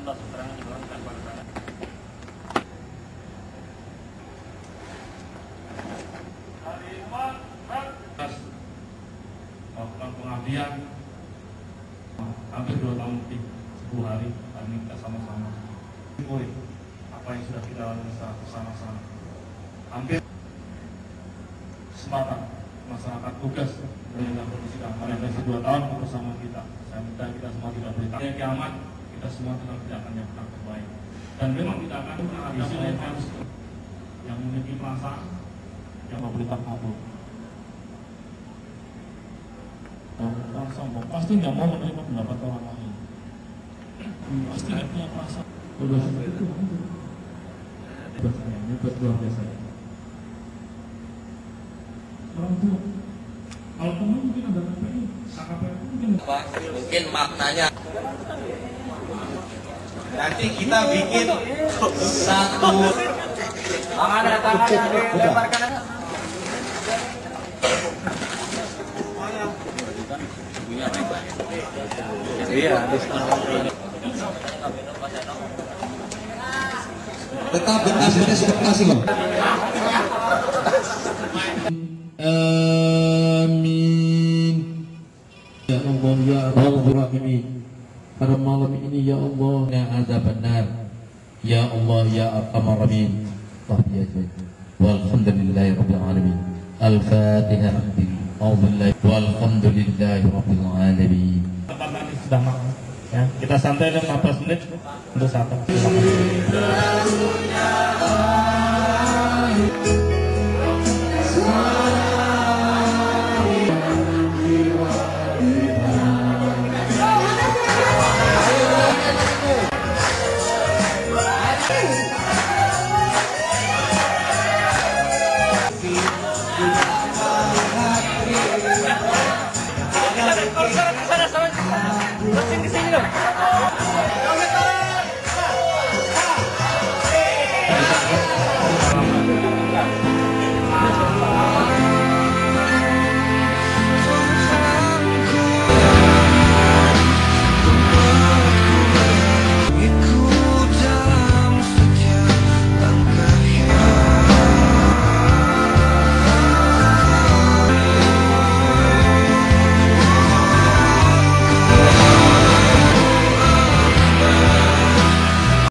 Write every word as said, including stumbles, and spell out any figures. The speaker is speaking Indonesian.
mintalah keterangan di dalam tanpa keterangan. Melakukan pengabdian hampir dua tahun lebih, sepuluh hari kami kita sama-sama apa yang sudah kita lalui bersama-sama. Hampir semata masyarakat tugas dalam kondisi keamanan yang dua tahun bersama kita. Saya minta kita semua tidak boleh takut kiamat, kita semua tetap tidak akan yang terbaik. Dan memang kita akan menghabisi fans yang memiliki perasaan yang memberikan kabur. Orang sombong pasti nggak mau menerima pendapat orang lain. Pasti nggak punya perasaan. Udah seperti itu. Bahasanya ini buat luar biasa. Orang tua, kalau kamu mungkin ada K P I, K P I mungkin. Pak, mungkin maknanya. Nanti kita bikin satu. Tangan ada tangan yang dilemparkan. Iya, tetap betas betas betas loh. Amin. Ya Allah ya Rabbul Alamin. Pada malam ini ya Allah ya azab benar. Ya Allah ya Arhamar Rahimin. Walhamdulillahi Rabbil Alamin. Al-Fatihah. Walhamdulillahi Rabbil Alamin. Sudah makan. Ya, kita santai dan empat belas menit untuk santai.